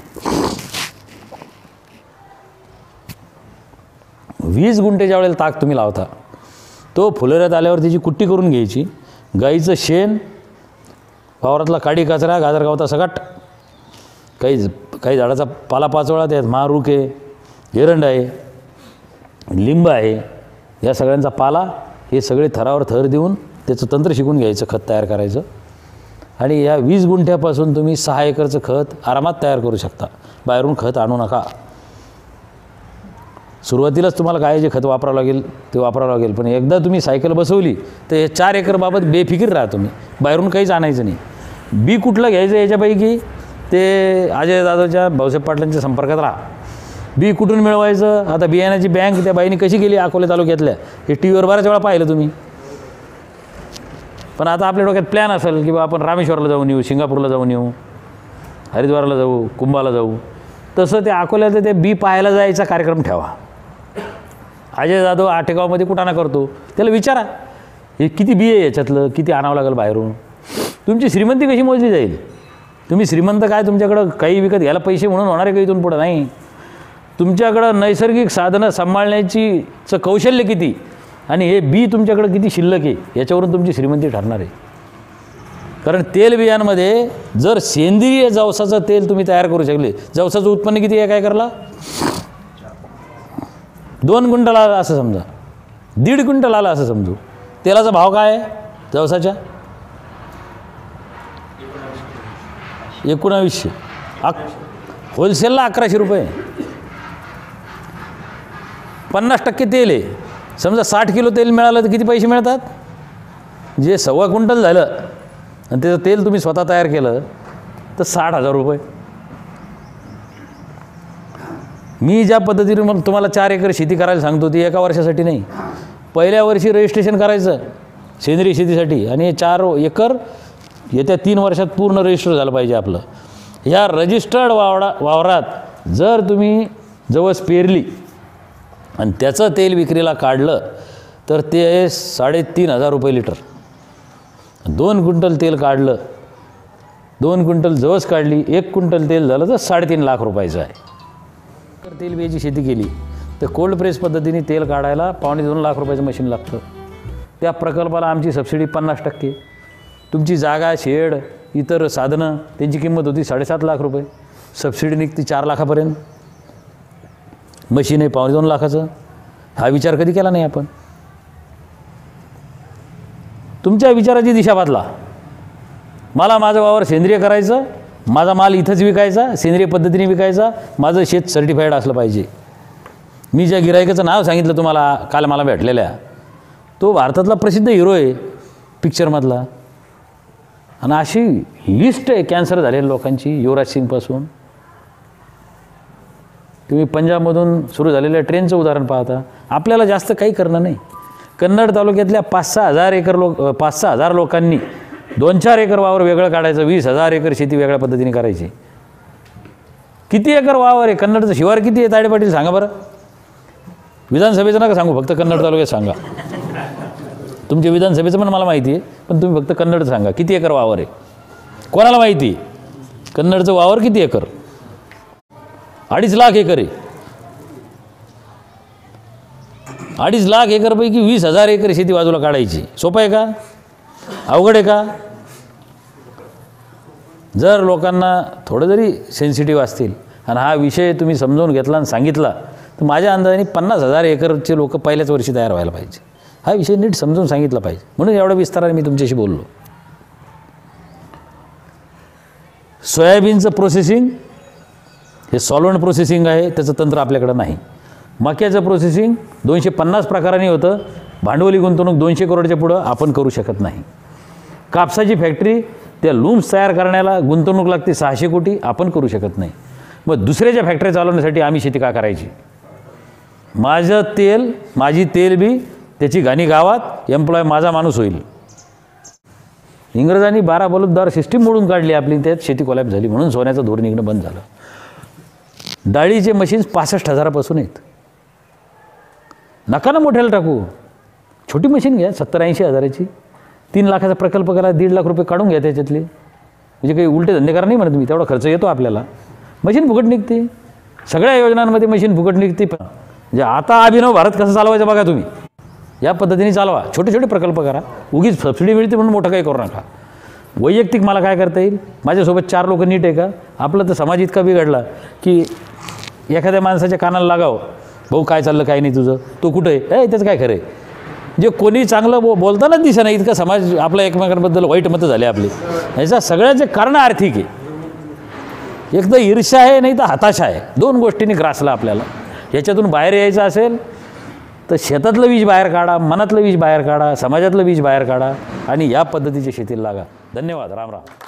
वीस गुंठे ज्या वेळेला ताक तुम्ही लावता तो फुलोऱ्यात आल्यावर त्याची कुट्टी करून घ्यायची. गाईचं शेण, वावरातला काडी कचरा, गाजरगावता सगट, काही काही झाडाचा पाला पाचोळा, त्यात महारूक आहे, एरंड आहे, लिंब आहे, या सगळ्यांचा पाला, हे सगळे थरावर थर देऊन त्याचं तंत्र शिकून घ्यायचं, खत तयार करायचं. आणि या वीस गुंठ्यापासून तुम्ही सहा एकरचं खत आरामात तयार करू शकता. बाहेरून खत आणू नका. सुरुवातीलाच तुम्हाला काय जे खत वापरावं लागेल ते वापरावं लागेल, पण एकदा तुम्ही सायकल बसवली तर हे चार एकरबाबत बेफिकीर राहा तुम्ही. बाहेरून काहीच आणायचं नाही. बी कुठलं घ्यायचं याच्यापैकी ते अजय दादाच्या भाऊसाहेब पाटलांच्या संपर्कात राहा. बी कुठून मिळवायचं, आता बियाण्याची बँक त्या बाईने कशी गेली अकोले तालुक्यातल्या, हे टी व्हीवर बऱ्याच वेळा पाहिलं तुम्ही. पण आता आपल्या डोक्यात प्लॅन असेल की बा आपण रामेश्वरला जाऊन येऊ, सिंगापूरला जाऊन येऊ, हरिद्वारला जाऊ, कुंभाला जाऊ, तसं ते अकोल्याचं ते बी पाहायला जायचा कार्यक्रम ठेवा. अजय जाधव आटेगावमध्ये कुठाना करतो, त्याला विचारा हे किती बी आहे याच्यातलं, किती आणावं लागेल बाहेरून. तुमची श्रीमंती कशी मोजली जाईल. तुम्ही श्रीमंत काय तुमच्याकडं काही विकत घ्यायला पैसे म्हणून होणार आहे का इथून पुढं, नाही. तुमच्याकडं नैसर्गिक साधनं सांभाळण्याचीचं कौशल्य किती आणि हे बी तुमच्याकडं किती शिल्लक आहे याच्यावरून तुमची श्रीमंती ठरणार आहे. कारण तेलबियांमध्ये जर सेंद्रिय जवसाचं तेल तुम्ही तयार करू शकले, जवसाचं उत्पन्न किती आहे काय करला, दोन क्विंटल आला असं समजा, दीड क्विंटल आला असं समजू. तेलाचा भाव काय आहे जवसाच्या, एकोणावीसशे. अक होलसेलला अकराशे रुपये. पन्नास टक्के तेल आहे. समजा साठ किलो तेल मिळालं तर किती पैसे मिळतात, जे सव्वा क्विंटल झालं आणि त्याचं तेल तुम्ही स्वतः तयार केलं तर साठ हजार रुपये. मी ज्या पद्धतीने मग तुम्हाला चार एकर शेती करायला सांगतो ती एका वर्षासाठी नाही. पहिल्या वर्षी रजिस्ट्रेशन करायचं सेंद्रिय शेतीसाठी आणि चार एकर येत्या तीन वर्षात पूर्ण रजिस्टर झालं पाहिजे आपलं. ह्या रजिस्टर्ड वावडा वावरात जर तुम्ही जवस पेरली आणि त्याचं तेल विक्रीला काढलं तर ते साडेतीन हजार रुपये लिटर. दोन क्विंटल तेल काढलं, दोन क्विंटल जवस काढली, एक क्विंटल तेल झालं तर साडेतीन लाख रुपयाचं आहे. तर तेल बियाची शेती केली तर कोल्ड प्रेस पद्धतीने तेल काढायला पावणे दोन लाख रुपयाचं मशीन लागतं. त्या प्रकल्पाला आमची सबसिडी पन्नास टक्के. तुमची जागा, शेड, इतर साधनं त्यांची किंमत होती साडेसात लाख रुपये, सबसिडी निघती चार लाखापर्यंत. मशीन आहे पावणे दोन लाखाचं. हा विचार कधी केला नाही आपण. तुमच्या विचाराची दिशा बदला. मला माझं वावर सेंद्रिय करायचं, माझा माल इथंच विकायचा, सेंद्रिय पद्धतीने विकायचा, माझं शेत सर्टिफाईड असलं पाहिजे. मी ज्या गिरायकाचं नाव सांगितलं तुम्हाला काल मला भेटलेल्या, तो भारतातला प्रसिद्ध हिरो आहे पिक्चरमधला. आणि अशी लिस्ट आहे कॅन्सर झालेल्या लोकांची, युवराज सिंगपासून. तुम्ही पंजाबमधून सुरू झालेल्या ट्रेनचं उदाहरण पाहता. आपल्याला जास्त काही करणं नाही. कन्नड तालुक्यातल्या पाच सहा हजार एकर लोक पाच सहा हजार लोकांनी दोन चार एकर वावर वेगळं काढायचं, वीस हजार एकर शेती वेगळ्या पद्धतीने करायची. किती एकर वावर आहे कन्नडचं, शिवार किती आहे ताडे पाटील सांगा बरं. विधानसभेचं नका सांगू, फक्त कन्नड तालुक्यात सांगा. तुमच्या विधानसभेचं पण मला माहिती आहे, पण तुम्ही फक्त कन्नडचं सांगा किती एकर वावर आहे. कोणाला माहिती आहे कन्नडचं वावर किती एकर? अडीच लाख एकर आहे. अडीच लाख एकरपैकी वीस हजार एकर शेती बाजूला काढायची. सोपं आहे का, अवघड आहे का? जर लोकांना थोडं जरी सेन्सिटिव्ह असतील आणि हा विषय तुम्ही समजावून घेतला आणि सांगितला तर माझ्या अंदाजाने पन्नास हजार एकरचे लोक पहिल्याच वर्षी तयार व्हायला पाहिजे. हा विषय नीट समजून सांगितला पाहिजे, म्हणून एवढ्या विस्ताराने मी तुमच्याशी बोललो. सोयाबीनचं प्रोसेसिंग हे सॉल्वंट प्रोसेसिंग आहे, त्याचं तंत्र आपल्याकडं नाही. मक्याचं प्रोसेसिंग दोनशे पन्नास प्रकारांनी होतं, भांडवली गुंतवणूक दोनशे करोडच्या पुढं आपण करू शकत नाही. कापसाची फॅक्टरी, त्या लूम्स तयार करण्याला गुंतवणूक लागते सहाशे कोटी, आपण करू शकत नाही. मग दुसऱ्याच्या फॅक्टरी चालवण्यासाठी आम्ही शेती का करायची? माझं तेल, माझी तेल बी, त्याची घाणी गावात, एम्प्लॉय माझा माणूस होईल. इंग्रजांनी बारा बलुतदार सिस्टीम मोडून काढली आपली, त्यात शेती कोलॅप झाली, म्हणून सोन्याचं धोर निघणं बंद झालं. डाळीचे मशीन्स पासष्ट हजारापासून आहेत. नका ना मोठ्याला टाकू, छोटी मशीन घ्या सत्तर ऐंशी हजाराची, तीन लाखाचा प्रकल्प करा, दीड लाख रुपये काढून घ्या त्याच्यातले. म्हणजे काही उलटे धंदे करा नाही म्हणत मी, तेवढा खर्च येतो आपल्याला. मशीन फुकट निघते, सगळ्या योजनांमध्ये मशीन फुकट निघते. म्हणजे आता अभिनव भारत कसं चालवायचा बघा तुम्ही, या पद्धतीने चालवा. छोटे छोटे प्रकल्प करा, उगीच सबसिडी मिळते म्हणून मोठं काही करू नका. वैयक्तिक मला काय करता येईल, माझ्यासोबत चार लोक नीट आहे का? आपलं तर समाज इतका बिघडला की एखाद्या माणसाच्या कानाला लागावं, भाऊ काय चाललं काय नाही तुझं, तो कुठं आहे, ए त्याचं काय खरं आहे. जे कोणी चांगलं बो बोलतानाच दिसे नाही, इतका समाज आपल्या एकमेकांबद्दल वाईट मतं झाले आपले. ह्याचं सगळ्याचे कारण आर्थिक आहे. एक तर ईर्ष्या आहे, नाही तर हताशा आहे. दोन गोष्टींनी ग्रासला आपल्याला. ह्याच्यातून बाहेर यायचं असेल तर शेतातलं वीज बाहेर काढा, मनातलं वीज बाहेर काढा, समाजातलं वीज बाहेर काढा आणि या पद्धतीच्या शेतीला लागा. धन्यवाद. राम राम.